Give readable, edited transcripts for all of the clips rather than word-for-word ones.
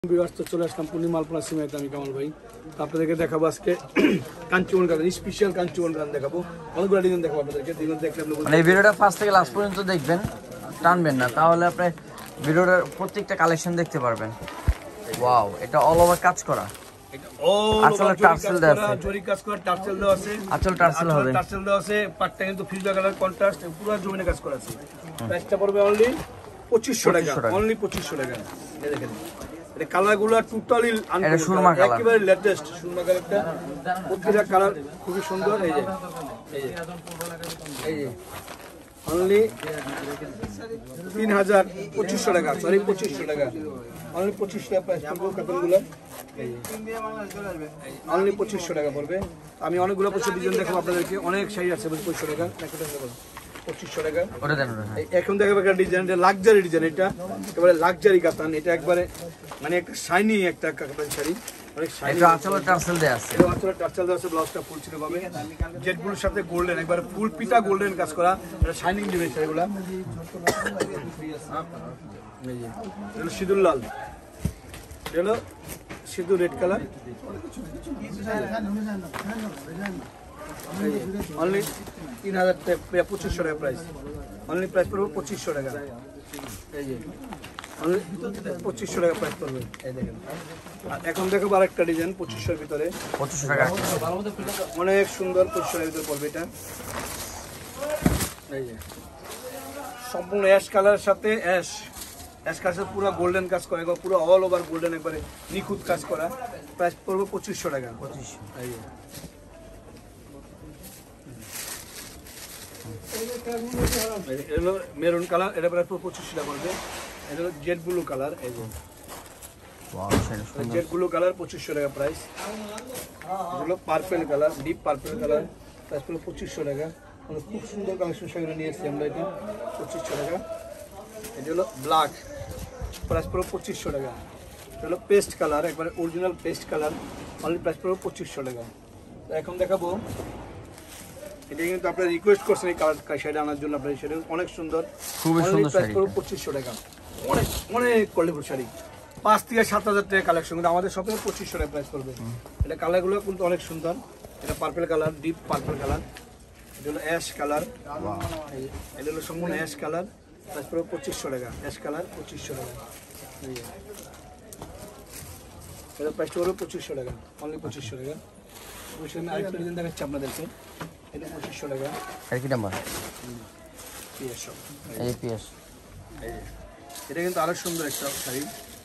চলে আসলাম পূর্ণিমালপনা সিমেন্ট। আমি কামাল ভাই আপনাদেরকে দেখাবো আজকে কাঞ্চন গান, স্পেশাল কাঞ্চন গান দেখাবো। অনেকগুলো ডিজাইন দেখাবো আপনাদেরকে। ডিজাইন দেখলে মানে এই ভিডিওটা ফার্স্ট থেকে লাস্ট পর্যন্ত দেখবেন, টানবেন না, তাহলে আপনি ভিডিওটার প্রত্যেকটা কালেকশন দেখতে পারবেন। ওয়াও, এটা অল ওভার কাজ করা। আসলে টার্সেল দেওয়া আছে, জরি কাজ করা, টার্সেল দেওয়া আছে। আসলে টার্সেল হবে, টার্সেল দেওয়া আছে। পাটটা কিন্তু ফিউজা কালার কন্ট্রাস্ট, পুরো জমিনে কাজ করা আছে। প্রাইসটা পড়বে অনলি 2500 টাকা, অনলি 2500 টাকা। এই দেখেন এই কালারগুলো টোটালি সুরমা কালার, একেবারে লেটেস্ট সুরমা কালারটা। প্রত্যেকটা কালার খুবই সুন্দর। এই যে এই যে অনলি 2500 টাকা, সরি 2500 টাকা, অনলি 25 টাকা প্রাইস পড়বে কাপড়গুলো। অনলি 2500 টাকা পড়বে। আমি অনেকগুলো পয়সা ডিজাইন দেখাবো আপনাদেরকে, অনেক শাড়ি আছে 2500 টাকা, 2500 টাকা। এখন দেখাবো একটা ডিজাইন, এটা লাক্সারি ডিজাইন, এটা একেবারে লাক্সারি কাতান। এটা একবারে মানে একটা শাইনি একটা কাতান শাড়ি, অনেক শাইনি। এটা আসলে টার্সেল দেয়া আছে, এটা আসলে টার্সেল দেয়া আছে। ব্লাউজটা ফুল ছিল ভাবে জেটগুলোর সাথে গোল্ডেন, একবারে ফুল পিটা গোল্ডেন কাজ করা। এটা শাইনিং জিনিস এগুলা। এই যে এটা সিঁদুর লাল, এটা হলো সিঁদুর রেড কালার। অনলি 2500 টাকা প্রাইস, অনলি প্রাইস পড়বে 2500 টাকা। এই যে অনলি 2500 টাকা প্রাইস পড়বে। এই দেখেন। আর এখন দেখাবো আরেকটা ডিজাইন 2500 এর ভিতরে, 2500 টাকা অনেক সুন্দর। 2500 এর ভিতরে পড়বে এটা। এই যে সম্পূর্ণ অ্যাশ কালারের সাথে অ্যাশ কালার পুরো গোল্ডেন কাজ করা, পুরো অল ওভার গোল্ডেন, একবারে নিখুঁত কাজ করা। প্রাইস পড়বে 2500 টাকা। 2500। এই মেরুন কালার, এটা প্রায় 2500 টাকা পড়বে। এটা হলো জেড ব্লু কালার। এই যে জেড ব্লু কালার 2500 টাকা প্রাইস। এগুলো purple colour, deep purple colour, price পড়বে 2500 টাকা। খুব সুন্দর কালেকশন সেগুলো নিয়ে এসেছি আমরা। এটা 2500 টাকা। এটা হলো ব্ল্যাক, প্রাইস পড়বে 2500 টাকা। এটা হলো পেস্ট কালার, একবারে original paste colour, only price পড়বে 2500 টাকা। তো এখন দেখাবো, এটা কিন্তু আপনারা রিকোয়েস্ট করছেন এই কালার শাড়ি আনার জন্য। আপনার শাড়ি অনেক সুন্দর, খুবই সুন্দর প্রাইস পড়বে 2500 টাকা। অনেক অনেক কোয়ালিটিফুল শাড়ি, 5 থেকে 7000 টাকা কালেকশন, কিন্তু আমাদের শপে 2500 টাকা প্রাইস পড়বে। এটা কালারগুলো কিন্তু অনেক সুন্দর। এটা purple colour, deep purple colour. এটা হলো অ্যাশ কালার, এটা হলো সম্পূর্ণ অ্যাশ কালার, প্রাইস পড়বে 2500 টাকা। অ্যাশ কালার 2500 টাকা। এটা প্রাইস পড়বে 2500 টাকা, অনলি 2500 টাকা। আমি আরেকটা ডিজাইন দেখাচ্ছি আপনাদেরকে। এটা 2500 টাকা। এটা কি নাম্বার? পিএস। এই পিএস। এটা কিন্তু আরো সুন্দর একটা শাড়ি।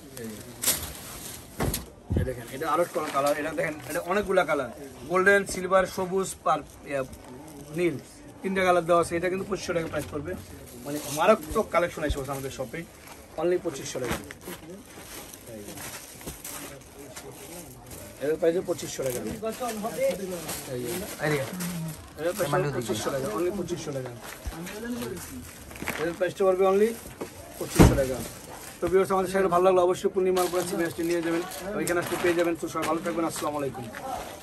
এই দেখেন, এটা আরো কালার। এটা দেখেন, এটা অনেকগুলা কালার, গোল্ডেন, সিলভার, সবুজ, নীল, 3টা কালার দেওয়া আছে। এটা কিন্তু 2500 টাকা প্রাইস পড়বে। মানে মারাত্মক কালেকশন আছে আমাদের শপে, অনলি 2500 টাকা। এর প্রাইস 2500 টাকা। এর প্রাইস 2500 টাকা, অনলি 2500 টাকা। এর প্রাইসটা পড়বে অনলি 2500 টাকা। তো ভিউয়ার্স, আমাদের সাথে ভালো লাগলো অবশ্যই পূর্ণিমালপনা সিমেন্ট নিয়ে যাবেন, ওইখানে আসতে পেয়ে যাবেন। তো সবাই ভালো থাকবেন। আসসালামু আলাইকুম।